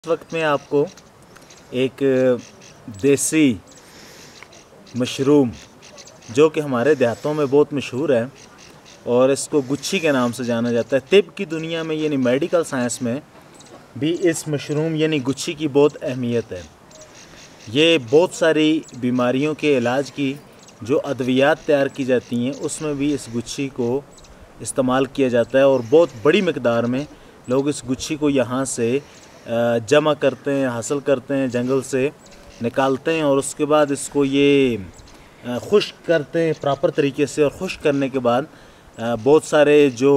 इस वक्त में आपको एक देसी मशरूम जो कि हमारे देहातों में बहुत मशहूर है और इसको गुच्छी के नाम से जाना जाता है। तिब की दुनिया में यानी मेडिकल साइंस में भी इस मशरूम यानी गुच्छी की बहुत अहमियत है। ये बहुत सारी बीमारियों के इलाज की जो अद्वियात तैयार की जाती हैं उसमें भी इस गुच्छी को इस्तेमाल किया जाता है और बहुत बड़ी मिकदार में लोग इस गुच्छी को यहाँ से जमा करते हैं, हासिल करते हैं, जंगल से निकालते हैं और उसके बाद इसको ये खुश्क करते हैं प्रॉपर तरीके से। और खुश्क करने के बाद बहुत सारे जो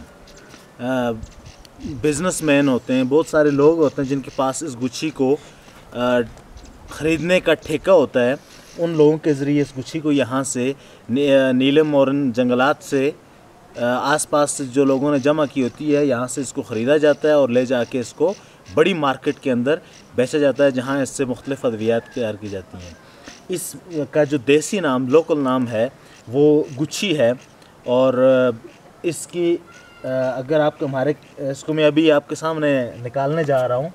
बिज़नेसमैन होते हैं, बहुत सारे लोग होते हैं जिनके पास इस गुच्छी को ख़रीदने का ठेका होता है, उन लोगों के ज़रिए इस गुच्छी को यहाँ से नीलम और जंगलात से आसपास से जो लोगों ने जमा की होती है यहाँ से इसको ख़रीदा जाता है और ले जाके इसको बड़ी मार्केट के अंदर बेचा जाता है जहाँ इससे मुख्तलिफ़ अद्वियात तैयार की जाती हैं। इसका जो देसी नाम, लोकल नाम है वो गुच्छी है। और इसकी अगर आप हमारे इसको मैं अभी आपके सामने निकालने जा रहा हूँ।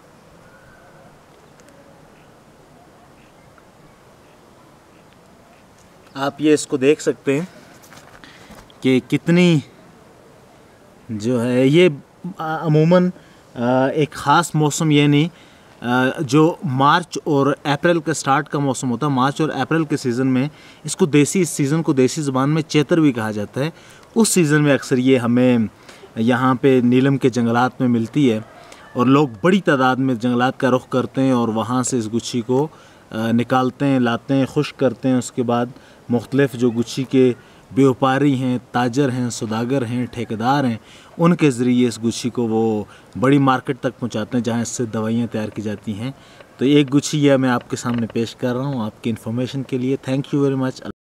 आप ये इसको देख सकते हैं कि कितनी जो है ये अमूमन एक ख़ास मौसम यानी जो मार्च और अप्रैल का स्टार्ट का मौसम होता है, मार्च और अप्रैल के सीज़न में इसको इस सीज़न को देसी ज़बान में चैतर भी कहा जाता है। उस सीज़न में अक्सर ये हमें यहाँ पे नीलम के जंगलात में मिलती है और लोग बड़ी तादाद में जंगलात का रुख करते हैं और वहाँ से इस गुच्छी को निकालते हैं, लाते हैं, खुश्क करते हैं। उसके बाद मुख्तलिफ़ जो गुच्छी के व्यापारी हैं, ताजर हैं, सौदागर हैं, ठेकेदार हैं, उनके ज़रिए इस गुच्छी को वो बड़ी मार्केट तक पहुंचाते हैं जहां इससे दवाइयां तैयार की जाती हैं। तो एक गुच्छी यह मैं आपके सामने पेश कर रहा हूं आपकी इन्फॉर्मेशन के लिए। Thank you very much.